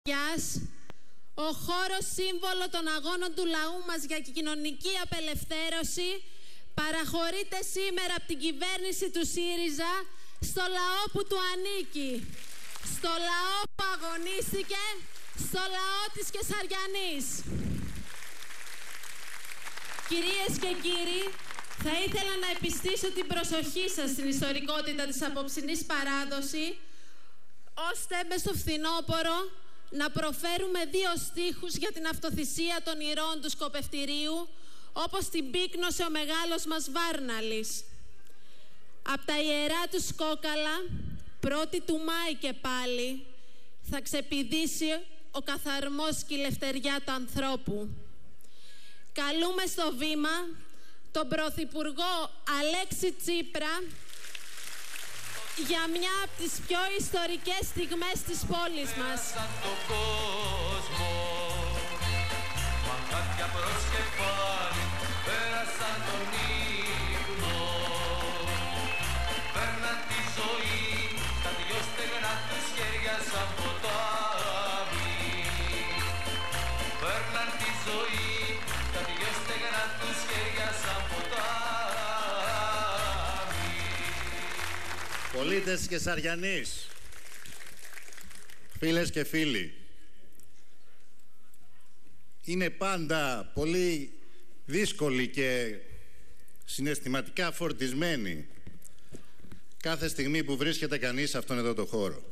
ο χώρος σύμβολο των αγώνων του λαού μας για κοινωνική απελευθέρωση παραχωρείται σήμερα από την κυβέρνηση του ΣΥΡΙΖΑ στο λαό που του ανήκει, στο λαό που αγωνίστηκε, στο λαό της Κεσαριανής. Κυρίες και κύριοι, θα ήθελα να επιστήσω την προσοχή σας στην ιστορικότητα της απόψινής παράδοση, ώστε μες στο φθινόπωρο να προφέρουμε 2 στίχους για την αυτοθυσία των ηρώων του σκοπευτηρίου, όπως την πύκνωσε ο μεγάλος μας Βάρναλης. Απ' τα ιερά του σκόκαλα, 1η του Μάη και πάλι, θα ξεπηδήσει ο καθαρμός και η λευτεριά του ανθρώπου. Καλούμε στο βήμα τον Πρωθυπουργό Αλέξη Τσίπρα για μια από τις πιο ιστορικές στιγμές της πόλης μας. Τον κόσμο, μαχάτια προς κεφάλι, πέρασαν τον ύπνο. Παίρναν τη ζωή, τα 2 στεγνά τους χέρια σαν ποτάμι. Παίρναν τη ζωή, τα 2 στεγνά τους χέρια σαν ποτάμι. Πολίτες Κεσαριανής, φίλες και φίλοι, είναι πάντα πολύ δύσκολη και συναισθηματικά φορτισμένη κάθε στιγμή που βρίσκεται κανείς σε αυτόν εδώ το χώρο.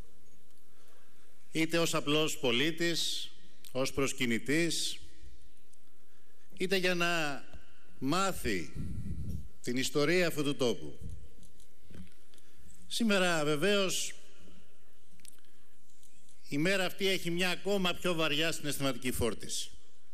Είτε ως απλός πολίτης, ως προσκυνητής, είτε για να μάθει την ιστορία αυτού του τόπου. Σήμερα βεβαίως η μέρα αυτή έχει μια ακόμα πιο βαριά συναισθηματική φόρτιση.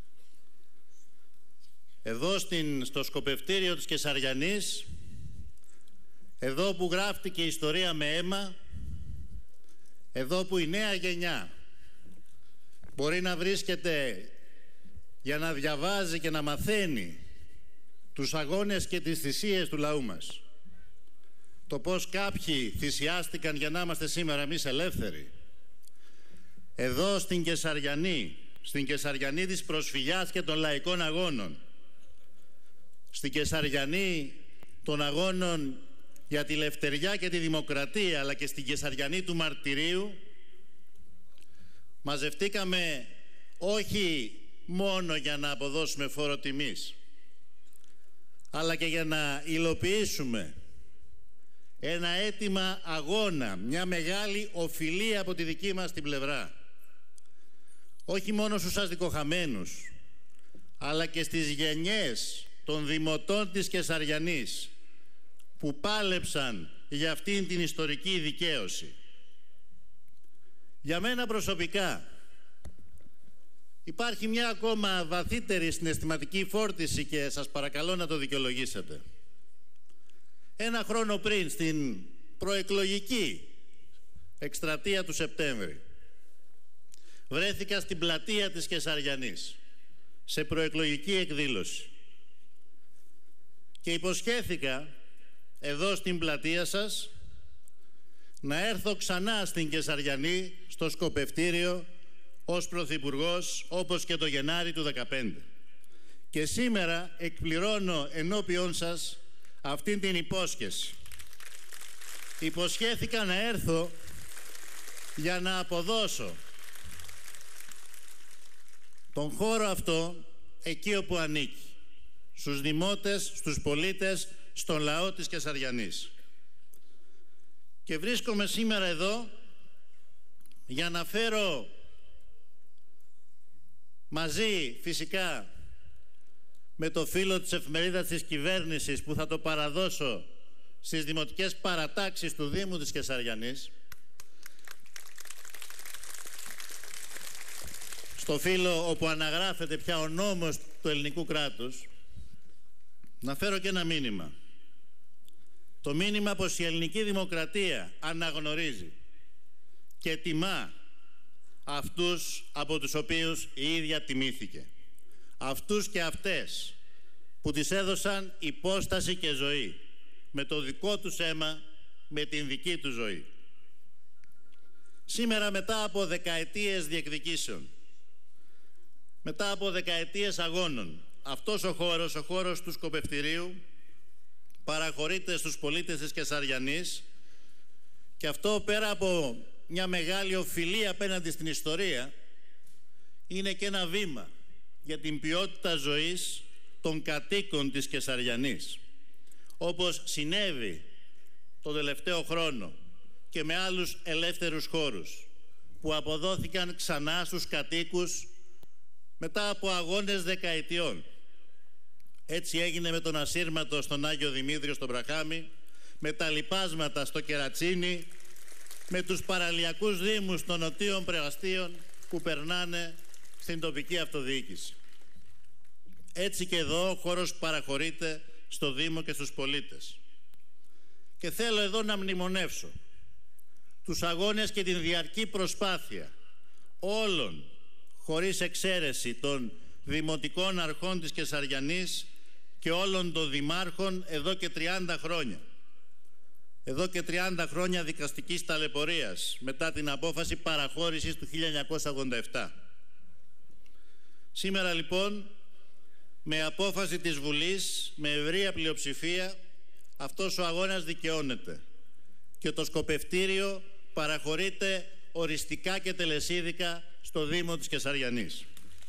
Εδώ στο σκοπευτήριο της Κεσαριανής, εδώ που γράφτηκε η ιστορία με αίμα, εδώ που η νέα γενιά μπορεί να βρίσκεται για να διαβάζει και να μαθαίνει τους αγώνες και τις θυσίες του λαού μας. Το πώς κάποιοι θυσιάστηκαν για να είμαστε σήμερα εμείς ελεύθεροι. Εδώ στην Κεσαριανή της προσφυγιάς και των λαϊκών αγώνων, στην Κεσαριανή των αγώνων για τη λευτεριά και τη δημοκρατία, αλλά και στην Κεσαριανή του μαρτυρίου, μαζευτήκαμε όχι μόνο για να αποδώσουμε φόρο τιμής, αλλά και για να υλοποιήσουμε ένα αίτημα αγώνα, μια μεγάλη οφειλία από τη δική μας την πλευρά. Όχι μόνο στους αστικοχαμένους, αλλά και στις γενιές των δημοτών της Κεσαριανής που πάλεψαν για αυτήν την ιστορική δικαίωση. Για μένα προσωπικά υπάρχει μια ακόμα βαθύτερη συναισθηματική φόρτιση και σας παρακαλώ να το δικαιολογήσετε. 1 χρόνο πριν, στην προεκλογική εκστρατεία του Σεπτέμβρη, βρέθηκα στην πλατεία της Κεσαριανής σε προεκλογική εκδήλωση και υποσχέθηκα εδώ στην πλατεία σας να έρθω ξανά στην Κεσαριανή, στο σκοπευτήριο, ως Πρωθυπουργός, όπως και το Γενάρη του 2015. Και σήμερα εκπληρώνω ενώπιον σας αυτήν την υπόσχεση. Υποσχέθηκα να έρθω για να αποδώσω τον χώρο αυτό εκεί όπου ανήκει, στους δημότες, στους πολίτες, στον λαό της Κεσαριανής. Και βρίσκομαι σήμερα εδώ για να φέρω μαζί φυσικά με το φύλλο της εφημερίδας της κυβέρνησης που θα το παραδώσω στις δημοτικές παρατάξεις του Δήμου της Κεσαριανής, στο φύλλο όπου αναγράφεται πια ο νόμος του ελληνικού κράτους, να φέρω και ένα μήνυμα. Το μήνυμα πως η ελληνική δημοκρατία αναγνωρίζει και τιμά αυτούς από τους οποίους η ίδια τιμήθηκε. Αυτούς και αυτές που της έδωσαν υπόσταση και ζωή, με το δικό τους αίμα, με την δική τους ζωή. Σήμερα, μετά από δεκαετίες διεκδικήσεων, μετά από δεκαετίες αγώνων, αυτός ο χώρος του σκοπευτηρίου παραχωρείται στους πολίτες της Κεσαριανής, και αυτό, πέρα από μια μεγάλη οφειλή απέναντι στην ιστορία, είναι και ένα βήμα για την ποιότητα ζωής των κατοίκων της Κεσαριανής, όπως συνέβη τον τελευταίο χρόνο και με άλλους ελεύθερους χώρους που αποδόθηκαν ξανά στους κατοίκους μετά από αγώνες δεκαετιών. Έτσι έγινε με τον ασύρματο στον Άγιο Δημήτριο στο Βραχάμι, με τα λιπάσματα στο Κερατσίνι, με τους παραλιακούς δήμους των νοτίων πρεβαστίων που περνάνε στην τοπική αυτοδιοίκηση. Έτσι και εδώ ο χώρος παραχωρείται στο Δήμο και στους πολίτες. Και θέλω εδώ να μνημονεύσω τους αγώνες και την διαρκή προσπάθεια όλων, χωρίς εξαίρεση, των δημοτικών αρχών της Κεσαριανής και όλων των δημάρχων εδώ και 30 χρόνια. Εδώ και 30 χρόνια δικαστικής ταλαιπωρίας μετά την απόφαση παραχώρησης του 1987. Σήμερα λοιπόν, με απόφαση της Βουλής, με ευρεία πλειοψηφία, αυτός ο αγώνας δικαιώνεται και το σκοπευτήριο παραχωρείται οριστικά και τελεσίδικα στο Δήμο της Κεσαριανής.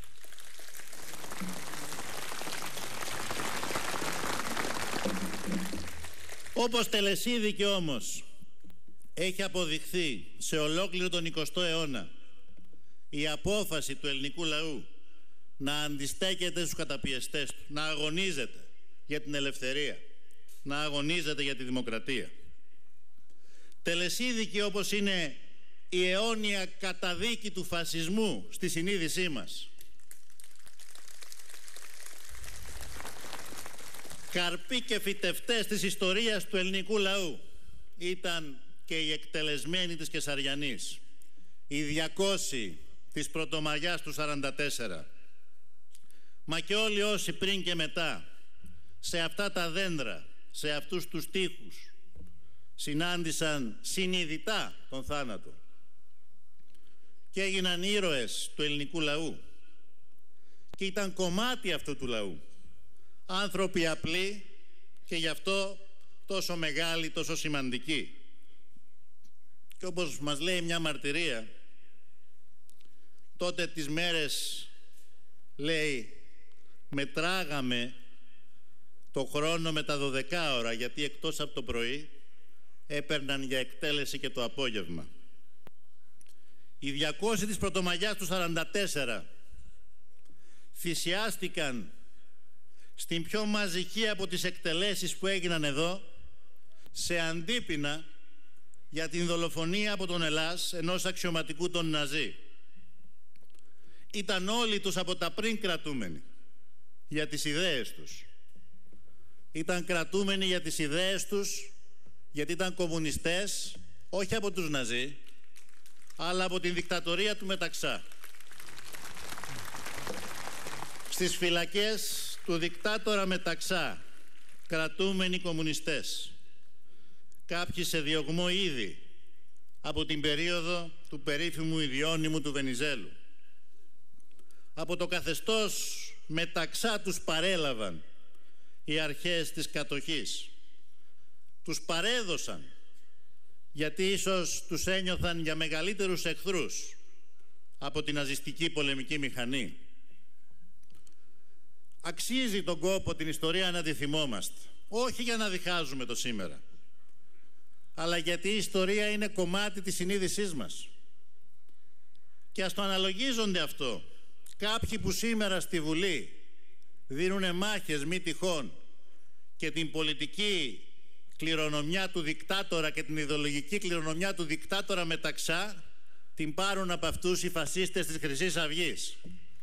Όπως τελεσίδικη όμως έχει αποδειχθεί σε ολόκληρο τον 20ο αιώνα η απόφαση του ελληνικού λαού να αντιστέκεται στους καταπιεστές του, να αγωνίζεται για την ελευθερία, να αγωνίζεται για τη δημοκρατία. Τελεσίδικη όπως είναι η αιώνια καταδίκη του φασισμού στη συνείδησή μας. Καρποί και φυτευτές της ιστορίας του ελληνικού λαού ήταν και οι εκτελεσμένοι της Κεσαριανής, οι 200 της Πρωτομαγιάς του 1944. Μα και όλοι όσοι πριν και μετά σε αυτά τα δέντρα, σε αυτούς τους τοίχους, συνάντησαν συνειδητά τον θάνατο και έγιναν ήρωες του ελληνικού λαού και ήταν κομμάτι αυτού του λαού. Άνθρωποι απλοί και γι' αυτό τόσο μεγάλοι, τόσο σημαντικοί. Και όπως μας λέει μια μαρτυρία, τότε τις μέρες, λέει, μετράγαμε το χρόνο με τα 12 ώρα, γιατί εκτός από το πρωί έπαιρναν για εκτέλεση και το απόγευμα. Οι 200 της Πρωτομαγιάς του 1944 θυσιάστηκαν στην πιο μαζική από τις εκτελέσεις που έγιναν εδώ, σε αντίπεινα για την δολοφονία από τον Ελλάς ενός αξιωματικού των Ναζί. Ήταν όλοι τους από τα πριν κρατούμενοι για τις ιδέες τους. Ήταν κρατούμενοι για τις ιδέες τους, γιατί ήταν κομμουνιστές, όχι από τους Ναζί, αλλά από την δικτατορία του Μεταξά. Στις φυλακές του δικτάτορα Μεταξά, κρατούμενοι κομμουνιστές, κάποιοι σε διωγμό ήδη από την περίοδο του περίφημου ιδιώνυμου του Βενιζέλου. Από το καθεστώς Μεταξά τους παρέλαβαν οι αρχές της κατοχής. Τους παρέδωσαν γιατί ίσως τους ένιωθαν για μεγαλύτερους εχθρούς από την ναζιστική πολεμική μηχανή. Αξίζει τον κόπο την ιστορία να τη θυμόμαστε, όχι για να διχάζουμε το σήμερα, αλλά γιατί η ιστορία είναι κομμάτι της συνείδησής μας. Και ας το αναλογίζονται αυτό κάποιοι που σήμερα στη Βουλή δίνουνε μάχες μη τυχόν και την πολιτική κληρονομιά του δικτάτορα και την ιδεολογική κληρονομιά του δικτάτορα Μεταξά την πάρουν από αυτούς οι φασίστες της Χρυσής Αυγής.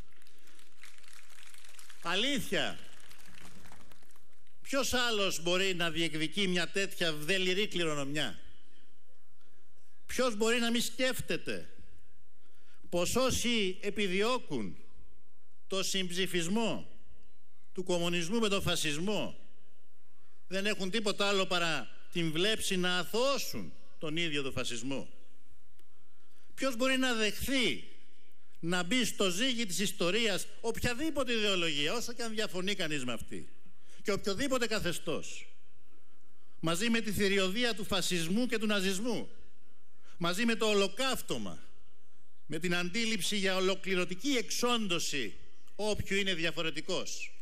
Αλήθεια, ποιος άλλος μπορεί να διεκδικεί μια τέτοια δελειρή κληρονομιά? Ποιος μπορεί να μην σκέφτεται πως όσοι επιδιώκουν το συμψηφισμό του κομμουνισμού με τον φασισμό δεν έχουν τίποτα άλλο παρά την βλέψη να αθωώσουν τον ίδιο τον φασισμό? Ποιος μπορεί να δεχθεί να μπει στο ζύγι της ιστορίας οποιαδήποτε ιδεολογία, όσο και αν διαφωνεί κανείς με αυτή, και οποιοδήποτε καθεστώς, μαζί με τη θηριωδία του φασισμού και του ναζισμού, μαζί με το ολοκαύτωμα, με την αντίληψη για ολοκληρωτική εξόντωση όποιου είναι διαφορετικός.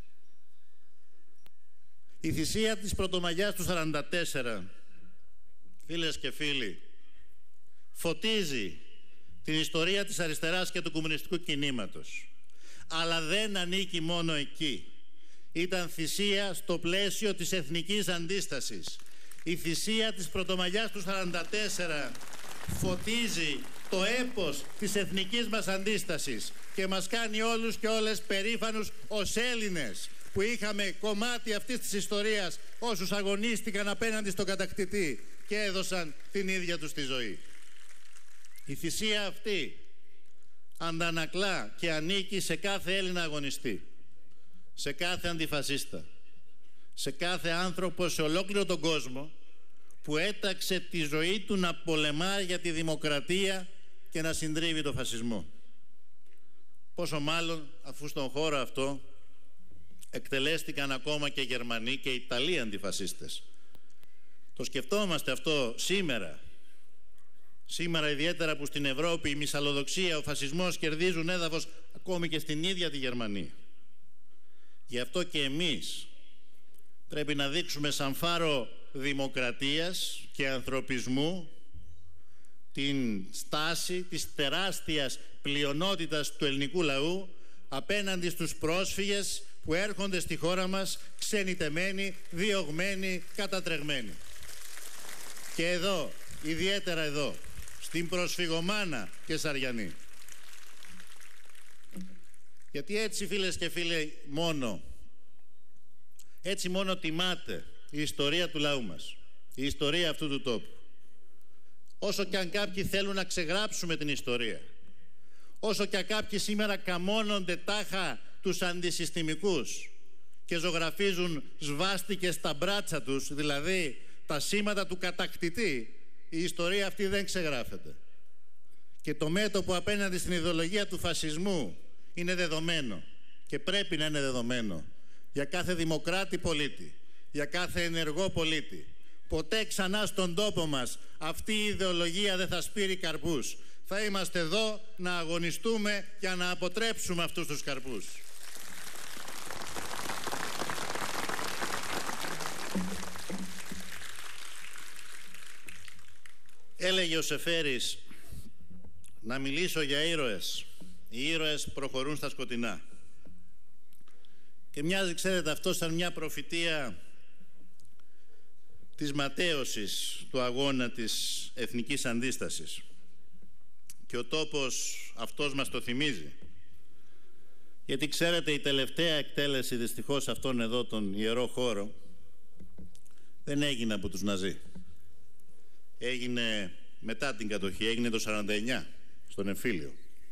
Η θυσία της Πρωτομαγιάς του 1944, φίλες και φίλοι, φωτίζει την ιστορία της αριστεράς και του κομμουνιστικού κινήματος. Αλλά δεν ανήκει μόνο εκεί. Ήταν θυσία στο πλαίσιο της εθνικής αντίστασης. Η θυσία της Πρωτομαγιάς του 1944 φωτίζει το έπος της εθνικής μας αντίστασης και μας κάνει όλους και όλες περήφανους ως Έλληνες που είχαμε κομμάτι αυτής της ιστορίας, όσους αγωνίστηκαν απέναντι στον κατακτητή και έδωσαν την ίδια τους τη ζωή. Η θυσία αυτή αντανακλά και ανήκει σε κάθε Έλληνα αγωνιστή, σε κάθε αντιφασίστα, σε κάθε άνθρωπο σε ολόκληρο τον κόσμο που έταξε τη ζωή του να πολεμά για τη δημοκρατία και να συντρίβει το φασισμό. Πόσο μάλλον αφού στον χώρο αυτό εκτελέστηκαν ακόμα και Γερμανοί και Ιταλοί αντιφασίστες. Το σκεφτόμαστε αυτό σήμερα. Σήμερα ιδιαίτερα που στην Ευρώπη η μυσαλλοδοξία, ο φασισμός κερδίζουν έδαφος ακόμη και στην ίδια τη Γερμανία. Γι' αυτό και εμείς πρέπει να δείξουμε σαν φάρο δημοκρατίας και ανθρωπισμού την στάση της τεράστιας πλειονότητας του ελληνικού λαού απέναντι στους πρόσφυγες που έρχονται στη χώρα μας ξενιτεμένοι, διωγμένοι, κατατρεγμένοι. Και εδώ, ιδιαίτερα εδώ, στην προσφυγομάνα και Σαριανή. Γιατί έτσι, φίλες και φίλοι, έτσι μόνο τιμάται η ιστορία του λαού μας, η ιστορία αυτού του τόπου. Όσο και αν κάποιοι θέλουν να ξεγράψουμε την ιστορία, όσο και αν κάποιοι σήμερα καμώνονται τάχα τους αντισυστημικούς και ζωγραφίζουν σβάστικες στα μπράτσα τους, δηλαδή τα σήματα του κατακτητή, η ιστορία αυτή δεν ξεγράφεται. Και το μέτωπο απέναντι στην ιδεολογία του φασισμού είναι δεδομένο και πρέπει να είναι δεδομένο για κάθε δημοκράτη πολίτη, για κάθε ενεργό πολίτη. Ποτέ ξανά στον τόπο μας αυτή η ιδεολογία δεν θα σπείρει καρπούς. Θα είμαστε εδώ να αγωνιστούμε για να αποτρέψουμε αυτούς τους καρπούς. Έλεγε ο Σεφέρης να μιλήσω για ήρωες. Οι ήρωες προχωρούν στα σκοτεινά. Και μοιάζει, ξέρετε, αυτό σαν μια προφητεία της ματαίωσης του αγώνα της εθνικής αντίστασης. Και ο τόπος αυτός μας το θυμίζει. Γιατί ξέρετε, η τελευταία εκτέλεση δυστυχώς σε αυτόν εδώ τον ιερό χώρο δεν έγινε από τους Ναζί. Έγινε μετά την κατοχή, έγινε το 49 στον εμφύλιο.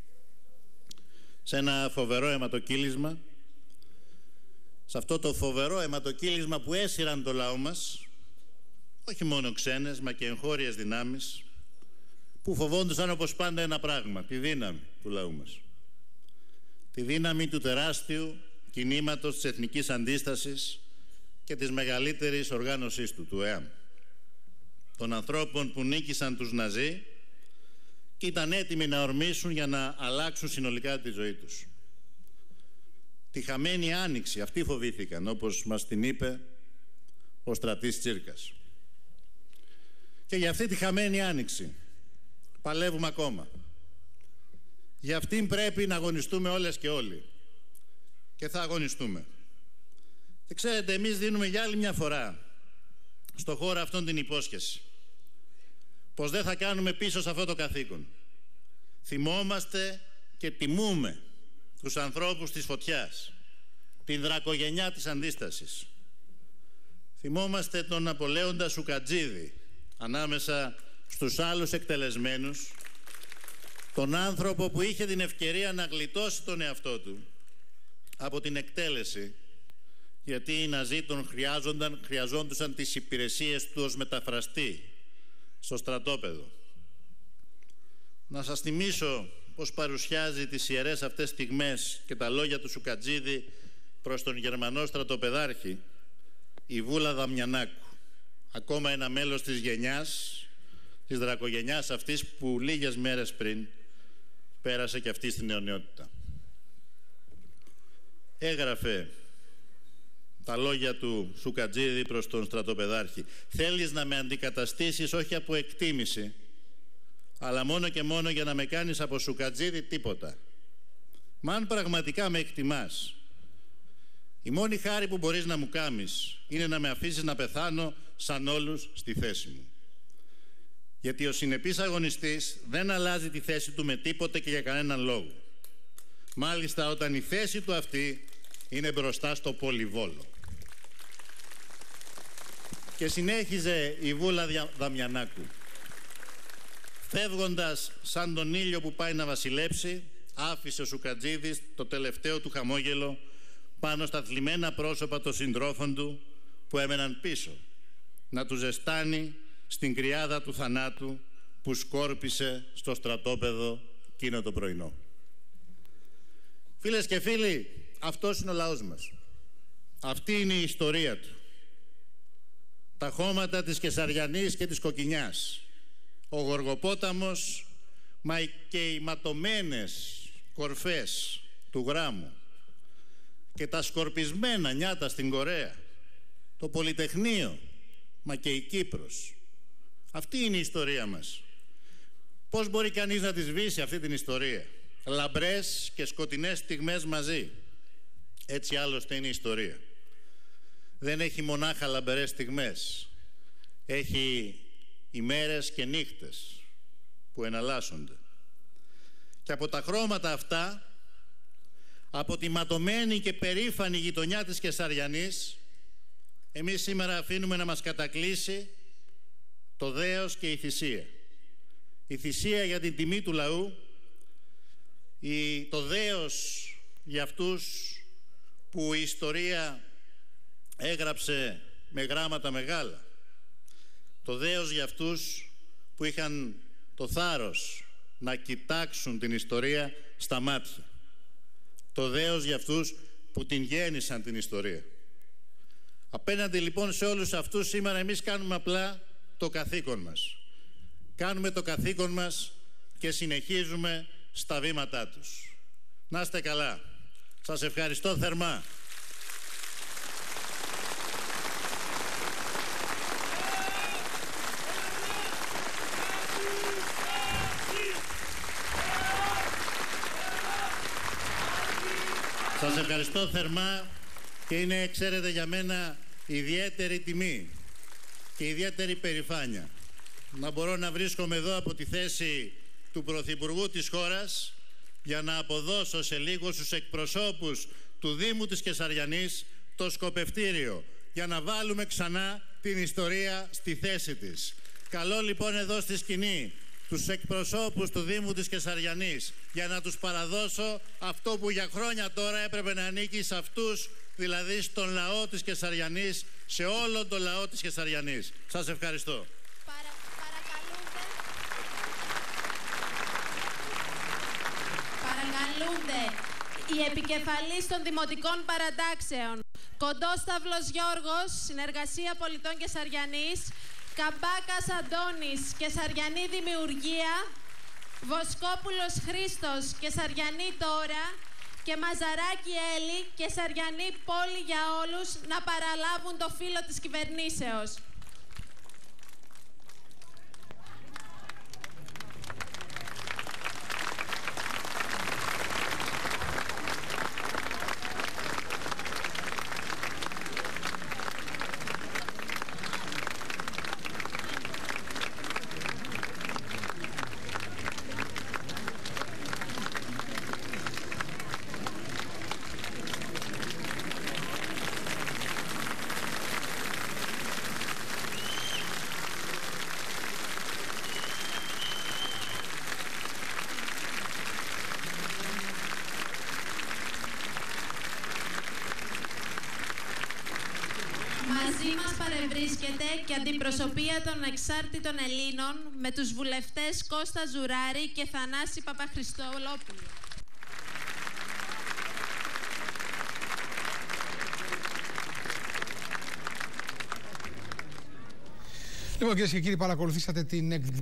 Σε ένα φοβερό αιματοκύλισμα, σε αυτό το φοβερό αιματοκύλισμα που έσυραν το λαό μας, όχι μόνο ξένες μα και εγχώριες δυνάμεις, που φοβόντουσαν όπως πάντα ένα πράγμα, τη δύναμη του λαού μας. Τη δύναμη του τεράστιου κινήματος της εθνικής αντίστασης και της μεγαλύτερης οργάνωσής του ΕΑΜ. Των ανθρώπων που νίκησαν τους Ναζί και ήταν έτοιμοι να ορμήσουν για να αλλάξουν συνολικά τη ζωή τους. Τη χαμένη άνοιξη, αυτοί φοβήθηκαν, όπως μας την είπε ο στρατής Τσίρκας. Και για αυτή τη χαμένη άνοιξη παλεύουμε ακόμα. Για αυτήν πρέπει να αγωνιστούμε όλες και όλοι. Και θα αγωνιστούμε. Και ξέρετε, εμείς δίνουμε για άλλη μια φορά στο χώρο αυτόν την υπόσχεση πως δεν θα κάνουμε πίσω σε αυτό το καθήκον. Θυμόμαστε και τιμούμε τους ανθρώπους της φωτιάς, την δρακογενιά της αντίστασης. Θυμόμαστε τον Ναπολέοντα Σουκατζίδη ανάμεσα στους άλλους εκτελεσμένους, τον άνθρωπο που είχε την ευκαιρία να γλιτώσει τον εαυτό του από την εκτέλεση, γιατί οι Ναζί τον χρειαζόντουσαν τις υπηρεσίες του ως μεταφραστή στο στρατόπεδο. να σας θυμίσω πώς παρουσιάζει τις ιερές αυτές στιγμές και τα λόγια του Σουκατζίδη προς τον Γερμανό στρατοπεδάρχη, η Βούλα Δαμιανάκου, ακόμα ένα μέλος της γενιάς, της δρακογενιάς αυτής που λίγες μέρες πριν πέρασε και αυτή στην αιωνιότητα. Έγραφε τα λόγια του Σουκατζίδη προς τον στρατοπεδάρχη: «Θέλεις να με αντικαταστήσεις όχι από εκτίμηση, αλλά μόνο και μόνο για να με κάνεις από Σουκατζίδη τίποτα. Μα αν πραγματικά με εκτιμάς, η μόνη χάρη που μπορείς να μου κάνεις είναι να με αφήσεις να πεθάνω σαν όλους στη θέση μου. Γιατί ο συνεπής αγωνιστής δεν αλλάζει τη θέση του με τίποτε και για κανέναν λόγο. Μάλιστα όταν η θέση του αυτή είναι μπροστά στο πολυβόλο». Και συνέχιζε η Βούλα Δαμιανάκου: «Φεύγοντας σαν τον ήλιο που πάει να βασιλέψει, άφησε ο Σουκατζίδης το τελευταίο του χαμόγελο πάνω στα θλιμμένα πρόσωπα των συντρόφων του που έμεναν πίσω, να του ζεστάνει στην κρυάδα του θανάτου που σκόρπισε στο στρατόπεδο εκείνο το πρωινό». Φίλες και φίλοι, αυτός είναι ο λαός μας. Αυτή είναι η ιστορία του. Τα χώματα της Κεσαριανής και της Κοκκινιάς, ο Γοργοπόταμος, μα και οι ματωμένες κορφές του Γράμμου και τα σκορπισμένα νιάτα στην Κορέα, το Πολυτεχνείο, μα και η Κύπρος. Αυτή είναι η ιστορία μας. Πώς μπορεί κανείς να τη σβήσει αυτή την ιστορία? Λαμπρές και σκοτεινές στιγμές μαζί. Έτσι άλλωστε είναι η ιστορία. Δεν έχει μονάχα λαμπερές στιγμές. Έχει ημέρες και νύχτες που εναλλάσσονται. Και από τα χρώματα αυτά, από τη ματωμένη και περήφανη γειτονιά της Κεσαριανής, εμείς σήμερα αφήνουμε να μας κατακλείσει το δέος και η θυσία. Η θυσία για την τιμή του λαού, το δέος για αυτούς που η ιστορία έγραψε με γράμματα μεγάλα, το δέος για αυτούς που είχαν το θάρρος να κοιτάξουν την ιστορία στα μάτια, το δέος για αυτούς που την γέννησαν την ιστορία. Απέναντι λοιπόν σε όλους αυτούς σήμερα εμείς κάνουμε απλά το καθήκον μας. Κάνουμε το καθήκον μας και συνεχίζουμε στα βήματά τους. Να είστε καλά. Σας ευχαριστώ θερμά. Σας ευχαριστώ θερμά και είναι, ξέρετε, για μένα ιδιαίτερη τιμή και ιδιαίτερη περηφάνεια να μπορώ να βρίσκομαι εδώ από τη θέση του Πρωθυπουργού της χώρας για να αποδώσω σε λίγο στους εκπροσώπους του Δήμου της Κεσαριανής το σκοπευτήριο για να βάλουμε ξανά την ιστορία στη θέση της. Καλώ λοιπόν εδώ στη σκηνή τους εκπροσώπους του Δήμου της Κεσαριανής για να τους παραδώσω αυτό που για χρόνια τώρα έπρεπε να ανήκει σε αυτούς, δηλαδή στον λαό της Κεσαριανής, σε όλο το λαό της Κεσαριανής. Σας ευχαριστώ. Παρακαλούνται οι επικεφαλείς των δημοτικών παρατάξεων Κοντόσταυλος Γιώργος, Συνεργασία Πολιτών Κεσαριανής, Καμπάκας Αντώνης, Κεσαριανή Δημιουργία, Βοσκόπουλος Χρήστος, Κεσαριανή Τώρα και Μαζαράκη Έλλη, Κεσαριανή Πόλη για όλους, να παραλάβουν το φύλλο της κυβερνήσεως. Μαζί μας παρευρίσκεται και αντιπροσωπεία των εξάρτητων Ελλήνων με τους βουλευτές Κώστα Ζουράρη και Θανάση Παπαχριστολόπουλου. Λοιπόν, κυρίες και κύριοι, παρακολουθήσατε την